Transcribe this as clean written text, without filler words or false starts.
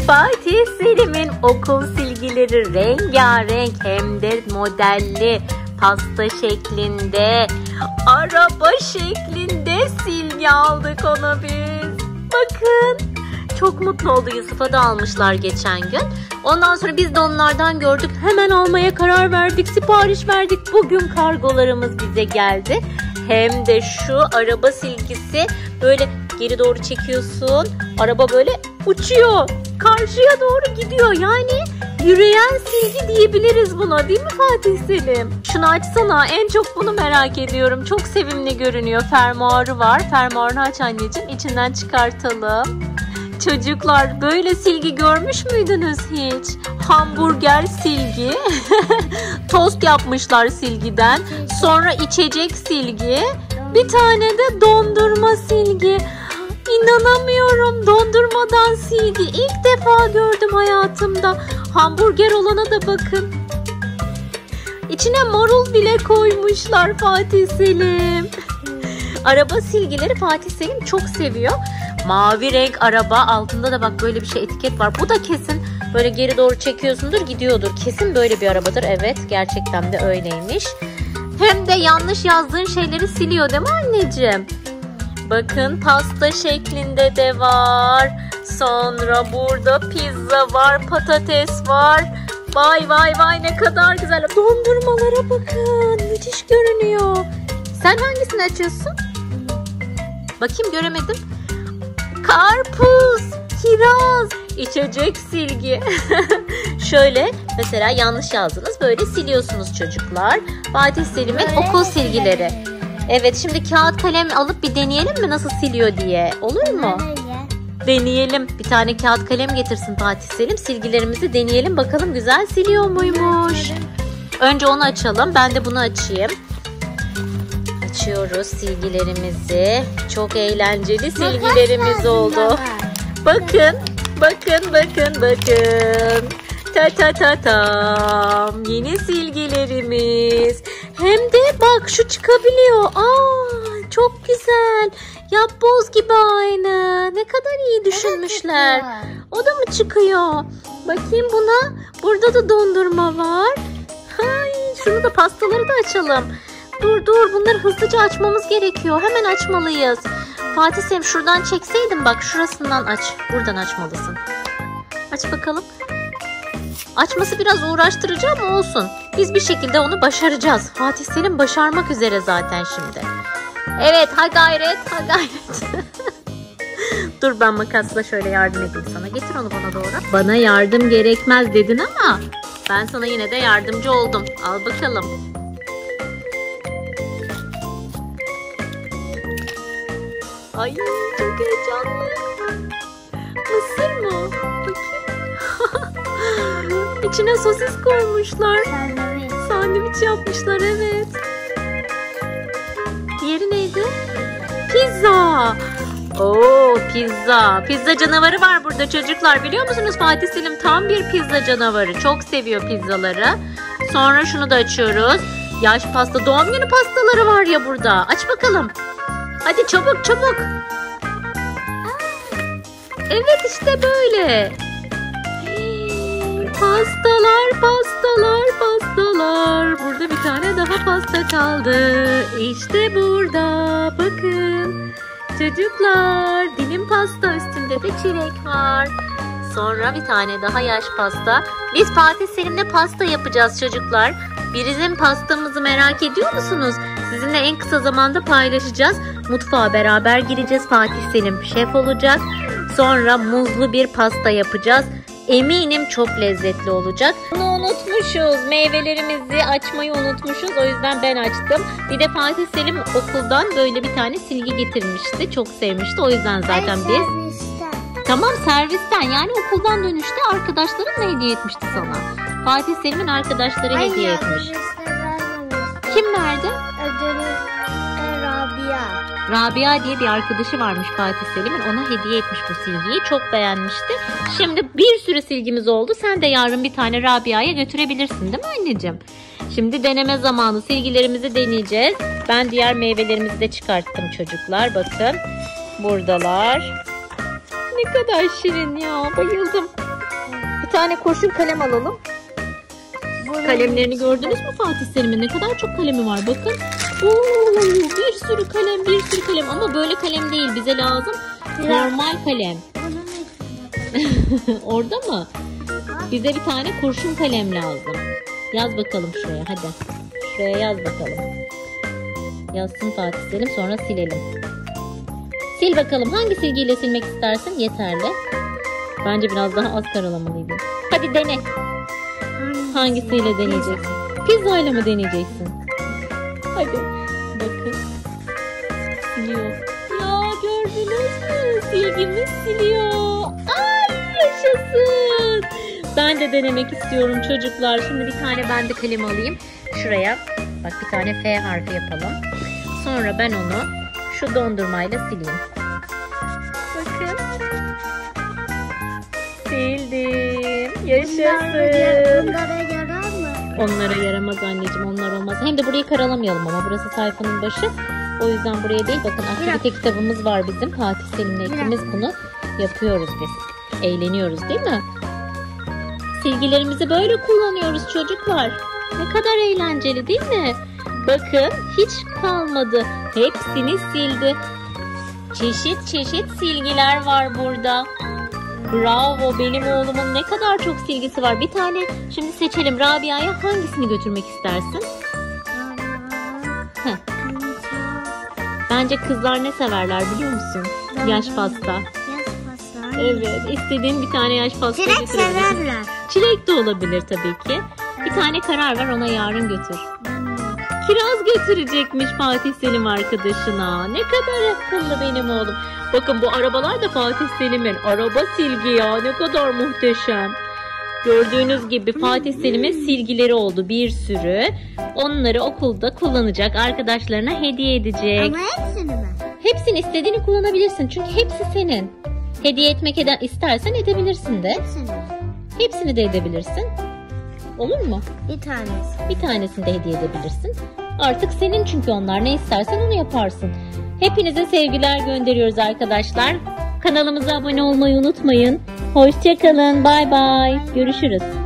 Fatih Selim'in okul silgileri rengarenk hem de modelli, pasta şeklinde, araba şeklinde silgi aldık ona biz. Bakın, çok mutlu oldu. Yusuf'a da almışlar geçen gün. Ondan sonra biz de onlardan gördük. Hemen almaya karar verdik. Sipariş verdik. Bugün kargolarımız bize geldi. Hem de şu araba silgisi, böyle geri doğru çekiyorsun. Araba böyle uçuyor. Karşıya doğru gidiyor. Yani yürüyen silgi diyebiliriz buna, değil mi Fatih Selim? Şunu açsana. En çok bunu merak ediyorum. Çok sevimli görünüyor. Fermuarı var. Fermuarını aç anneciğim. İçinden çıkartalım. Çocuklar, böyle silgi görmüş müydünüz hiç? Hamburger silgi. Tost yapmışlar silgiden. Sonra içecek silgi. Bir tane de dondurma silgi. İnanamıyorum, dondurmadan silgi. İlk defa gördüm hayatımda. Hamburger olana da bakın. İçine marul bile koymuşlar Fatih Selim. Araba silgileri Fatih Selim çok seviyor. Mavi renk araba, altında da bak böyle bir şey, etiket var. Bu da kesin böyle geri doğru çekiyorsundur, gidiyordur. Kesin böyle bir arabadır. Evet, gerçekten de öyleymiş. Hem de yanlış yazdığın şeyleri siliyor, değil mi anneciğim? Bakın, pasta şeklinde de var. Sonra burada pizza var, patates var. Vay vay vay, ne kadar güzel. Dondurmalara bakın, müthiş görünüyor. Sen hangisini açıyorsun? Bakayım, göremedim. Karpuz, kiraz, içecek silgi. Şöyle mesela yanlış yazdınız, böyle siliyorsunuz çocuklar. Fatih Selim'in okul silgileri. Evet, şimdi kağıt kalem alıp bir deneyelim mi nasıl siliyor diye. Olur mu? Deneyelim. Bir tane kağıt kalem getirsin Fatih Selim. Silgilerimizi deneyelim bakalım, güzel siliyor muymuş. Önce onu açalım. Ben de bunu açayım. Açıyoruz silgilerimizi. Çok eğlenceli silgilerimiz oldu. Bakın, bakın, bakın, bakın. Ta ta ta tam. Yeni silgilerimiz. Hem de bak, şu çıkabiliyor. Aa, çok güzel. Yapboz gibi aynı. Ne kadar iyi düşünmüşler. O da mı çıkıyor? Bakayım buna. Burada da dondurma var. Hay, şunu da, pastaları da açalım. Dur, bunları hızlıca açmamız gerekiyor. Hemen açmalıyız. Fatih Selim, şuradan çekseydin, bak şurasından aç. Buradan açmalısın. Aç bakalım. Açması biraz uğraştırıcı ama olsun. Biz bir şekilde onu başaracağız. Fatih Selim başarmak üzere zaten şimdi. Evet, ha gayret, ha gayret. Dur, ben makasla şöyle yardım edeyim sana. Getir onu bana doğru. Bana yardım gerekmez dedin ama ben sana yine de yardımcı oldum. Al bakalım. Ay, çok heyecanlı. Mısır mı? Bakayım. İçine sosis koymuşlar. Sandviç yapmışlar, evet. Diğeri neydi? Pizza. Oo, pizza. Pizza canavarı var burada çocuklar. Biliyor musunuz, Fatih Selim tam bir pizza canavarı. Çok seviyor pizzaları. Sonra şunu da açıyoruz. Yaş pasta, doğum günü pastaları var ya burada. Aç bakalım. Hadi çabuk çabuk. Evet, işte böyle. Pastalar, pastalar, pastalar. Burada bir tane daha pasta kaldı. İşte burada. Bakın. Çocuklar, dilim pasta, üstünde de çilek var. Sonra bir tane daha yaş pasta. Biz Fatih Selim'le pasta yapacağız çocuklar. Bizim pastamızı merak ediyor musunuz? Sizinle en kısa zamanda paylaşacağız. Mutfağa beraber gireceğiz. Fatih Selim şef olacak. Sonra muzlu bir pasta yapacağız. Eminim çok lezzetli olacak. Bunu unutmuşuz. Meyvelerimizi açmayı unutmuşuz. O yüzden ben açtım. Bir de Fatih Selim okuldan böyle bir tane silgi getirmişti. Çok sevmişti. O yüzden zaten biz... Tamam, servisten, yani okuldan dönüşte arkadaşların hediye etmişti sana. Fatih Selim'in arkadaşları hediye etmiş. Kim verdi? Rabia diye bir arkadaşı varmış Fatih Selim'in. Ona hediye etmiş bu silgiyi. Çok beğenmişti. Şimdi bir sürü silgimiz oldu. Sen de yarın bir tane Rabia'ya götürebilirsin, değil mi anneciğim? Şimdi deneme zamanı. Silgilerimizi deneyeceğiz. Ben diğer meyvelerimizi de çıkarttım çocuklar. Bakın. Buradalar. Ne kadar şirin ya. Bayıldım. tane kurşun kalem alalım. Kalemlerini gördünüz mü Fatih Selim'in? Ne kadar çok kalemi var bakın. Oo, bir sürü kalem ama böyle kalem değil, bize lazım normal kalem. Orada mı? Bize bir tane kurşun kalem lazım. Yaz bakalım şuraya hadi. Şuraya yaz bakalım. Yazsın Fatih Selim, sonra silelim. Sil bakalım, hangi silgiyle silmek istersin? Yeterli. Bence biraz daha az karalamalıydın. Hadi dene. Hangisiyle deneyeceksin? Pizza ile mi deneyeceksin? Hadi. Bakın. Siliyor. Ya gördünüz mü? Silgimiz siliyor. Ay yaşasın. Ben de denemek istiyorum çocuklar. Şimdi bir tane ben de kalem alayım. Şuraya bak, bir tane F harfi yapalım. Sonra ben onu şu dondurmayla sileyim. Bakın. Sildim. Yaşasın. Onlara yarar mı? Onlara yaramaz anneciğim, onlar olmaz. Hem de burayı karalamayalım ama burası sayfanın başı. O yüzden buraya değil. Bakın aktivite kitabımız var bizim. Fatih Selim'le ikimiz bunu yapıyoruz biz. Eğleniyoruz değil mi? Silgilerimizi böyle kullanıyoruz çocuklar. Ne kadar eğlenceli değil mi? Bakın hiç kalmadı. Hepsini sildi. Çeşit çeşit silgiler var burada. Bravo, benim oğlumun ne kadar çok silgisi var. Bir tane şimdi seçelim. Rabia'ya hangisini götürmek istersin? Heh. Bence kızlar ne severler biliyor musun? Yaş pasta. Evet, istediğin bir tane yaş pasta Çilek severler. Çilek de olabilir tabii ki. Bir tane karar ver, ona yarın götür. Kiraz götürecekmiş Fatih Selim arkadaşına. Ne kadar akıllı benim oğlum. Bakın bu arabalar da Fatih Selim'in. Araba silgi ya, ne kadar muhteşem. Gördüğünüz gibi Fatih Selim'in silgileri oldu bir sürü. Onları okulda kullanacak, arkadaşlarına hediye edecek. Ama hepsini mi? Hepsini, istediğini kullanabilirsin çünkü hepsi senin. Hediye etmek istersen edebilirsin de. Hepsini. Hepsini de edebilirsin. Olur mu? Bir tanesi. Bir tanesini de hediye edebilirsin. Artık senin çünkü onlar. Ne istersen onu yaparsın. Hepinize sevgiler gönderiyoruz arkadaşlar. Kanalımıza abone olmayı unutmayın. Hoşça kalın. Bay bay. Görüşürüz.